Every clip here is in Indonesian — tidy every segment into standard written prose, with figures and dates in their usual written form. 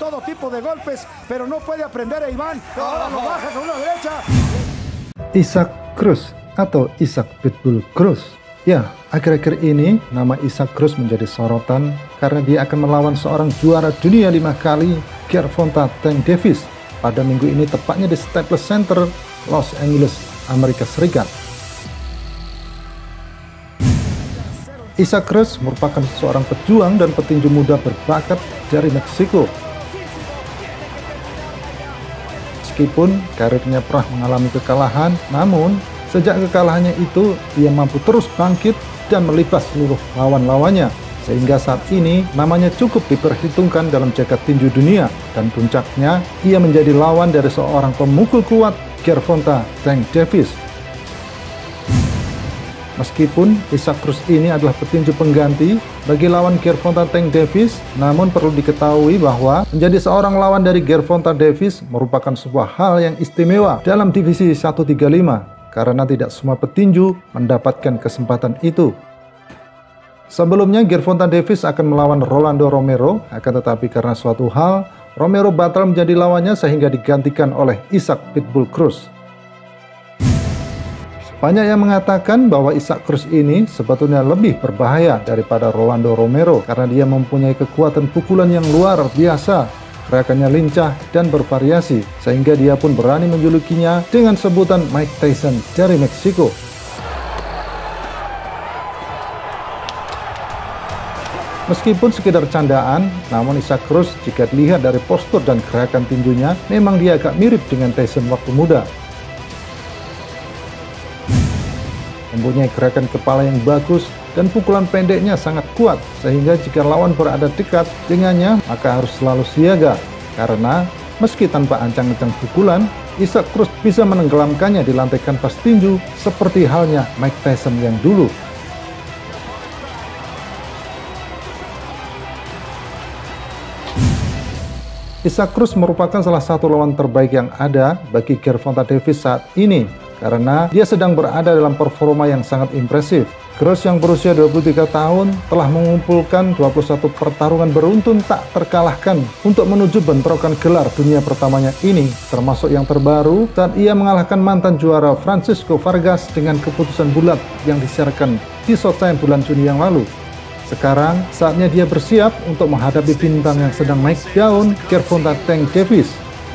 todo tipo de golpes, pero no puede aprender a Iván. Ahora lo baja con una derecha. Isaac Cruz atau Isaac Pitbull Cruz. Ya, akhir-akhir ini nama Isaac Cruz menjadi sorotan karena dia akan melawan seorang juara dunia 5 kali, Gervonta Tank Davis, pada minggu ini tepatnya di Staples Center, Los Angeles, Amerika Serikat. Isaac Cruz merupakan seorang pejuang dan petinju muda berbakat dari Meksiko. Meskipun karirnya pernah mengalami kekalahan, namun sejak kekalahannya itu ia mampu terus bangkit dan melibas seluruh lawan-lawannya, sehingga saat ini namanya cukup diperhitungkan dalam jagat tinju dunia, dan puncaknya ia menjadi lawan dari seorang pemukul kuat, Gervonta Tank Davis. Meskipun Isaac Cruz ini adalah petinju pengganti bagi lawan Gervonta Tank Davis, namun perlu diketahui bahwa menjadi seorang lawan dari Gervonta Davis merupakan sebuah hal yang istimewa dalam divisi 135, karena tidak semua petinju mendapatkan kesempatan itu. Sebelumnya Gervonta Davis akan melawan Rolando Romero, akan tetapi karena suatu hal, Romero batal menjadi lawannya sehingga digantikan oleh Isaac Pitbull Cruz. Banyak yang mengatakan bahwa Isaac Cruz ini sebetulnya lebih berbahaya daripada Rolando Romero karena dia mempunyai kekuatan pukulan yang luar biasa, gerakannya lincah dan bervariasi, sehingga dia pun berani menjulukinya dengan sebutan Mike Tyson dari Meksiko. Meskipun sekedar candaan, namun Isaac Cruz jika dilihat dari postur dan gerakan tinjunya, memang dia agak mirip dengan Tyson waktu muda. Mempunyai gerakan kepala yang bagus dan pukulan pendeknya sangat kuat, sehingga jika lawan berada dekat dengannya maka harus selalu siaga, karena meski tanpa ancang-ancang pukulan, Isaac Cruz bisa menenggelamkannya di lantai kanvas tinju seperti halnya Mike Tyson yang dulu. Isaac Cruz merupakan salah satu lawan terbaik yang ada bagi Gervonta Davis saat ini, karena dia sedang berada dalam performa yang sangat impresif. Cruz yang berusia 23 tahun telah mengumpulkan 21 pertarungan beruntun tak terkalahkan untuk menuju bentrokan gelar dunia pertamanya ini, termasuk yang terbaru saat ia mengalahkan mantan juara Francisco Vargas dengan keputusan bulat yang disiarkan di Showtime bulan Juni yang lalu. Sekarang saatnya dia bersiap untuk menghadapi bintang yang sedang naik daun, Gervonta Tank Davis.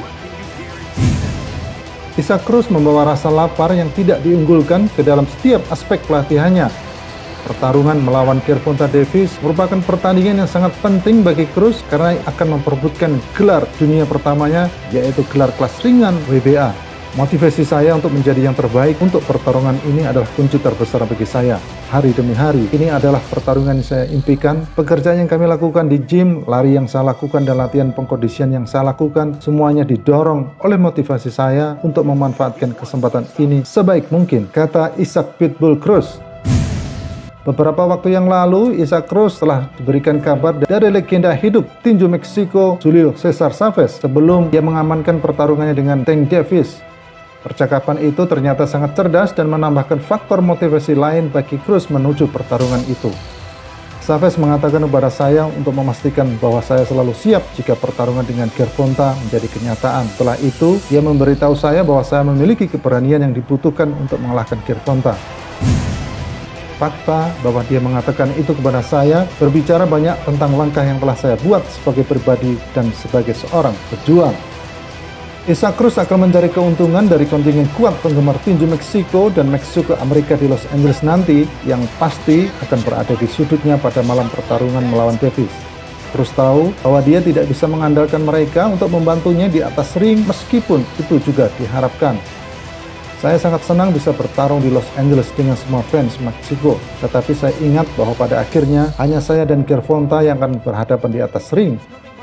Isaac Cruz membawa rasa lapar yang tidak diunggulkan ke dalam setiap aspek pelatihannya. Pertarungan melawan Gervonta Davis merupakan pertandingan yang sangat penting bagi Cruz karena akan memperebutkan gelar dunia pertamanya, yaitu gelar kelas ringan WBA. Motivasi saya untuk menjadi yang terbaik untuk pertarungan ini adalah kunci terbesar bagi saya. Hari demi hari, ini adalah pertarungan yang saya impikan. Pekerjaan yang kami lakukan di gym, lari yang saya lakukan, dan latihan pengkondisian yang saya lakukan, semuanya didorong oleh motivasi saya untuk memanfaatkan kesempatan ini sebaik mungkin, kata Isaac Pitbull Cruz. Beberapa waktu yang lalu, Isaac Cruz telah diberikan kabar dari legenda hidup tinju Meksiko, Julio Cesar Chavez, sebelum dia mengamankan pertarungannya dengan Tank Davis. Percakapan itu ternyata sangat cerdas dan menambahkan faktor motivasi lain bagi Cruz menuju pertarungan itu. Chavez mengatakan kepada saya untuk memastikan bahwa saya selalu siap jika pertarungan dengan Gervonta menjadi kenyataan. Setelah itu, dia memberitahu saya bahwa saya memiliki keberanian yang dibutuhkan untuk mengalahkan Gervonta. Fakta bahwa dia mengatakan itu kepada saya berbicara banyak tentang langkah yang telah saya buat sebagai pribadi dan sebagai seorang pejuang. Isaac Cruz akan mencari keuntungan dari kontingen kuat penggemar tinju Meksiko dan Meksiko Amerika di Los Angeles nanti, yang pasti akan berada di sudutnya pada malam pertarungan melawan Davis. Cruz tahu bahwa dia tidak bisa mengandalkan mereka untuk membantunya di atas ring, meskipun itu juga diharapkan. Saya sangat senang bisa bertarung di Los Angeles dengan semua fans Meksiko, tetapi saya ingat bahwa pada akhirnya hanya saya dan Gervonta yang akan berhadapan di atas ring.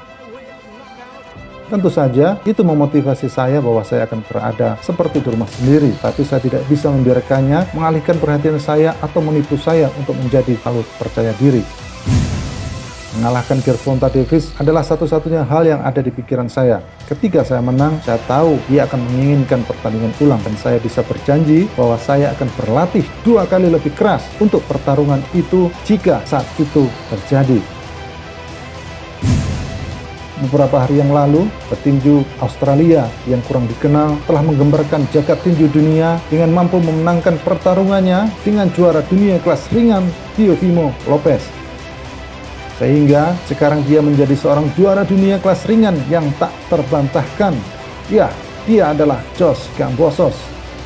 Tentu saja, itu memotivasi saya bahwa saya akan berada seperti di rumah sendiri, tapi saya tidak bisa membiarkannya mengalihkan perhatian saya atau menipu saya untuk menjadi terlalu percaya diri. Mengalahkan Gervonta Davis adalah satu-satunya hal yang ada di pikiran saya. Ketika saya menang, saya tahu dia akan menginginkan pertandingan ulang, dan saya bisa berjanji bahwa saya akan berlatih 2 kali lebih keras untuk pertarungan itu jika saat itu terjadi. beberapa hari yang lalu, petinju Australia yang kurang dikenal telah menggemparkan jagat tinju dunia dengan mampu memenangkan pertarungannya dengan juara dunia kelas ringan Teofimo Lopez. Sehingga sekarang dia menjadi seorang juara dunia kelas ringan yang tak terbantahkan. Ya, dia adalah George Kambosos.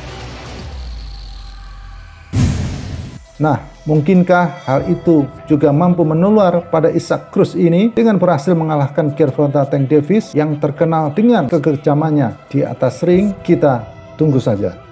Nah, mungkinkah hal itu juga mampu menular pada Isaac Cruz ini dengan berhasil mengalahkan Gervonta Tank Davis yang terkenal dengan kekejamannya di atas ring? Kita tunggu saja.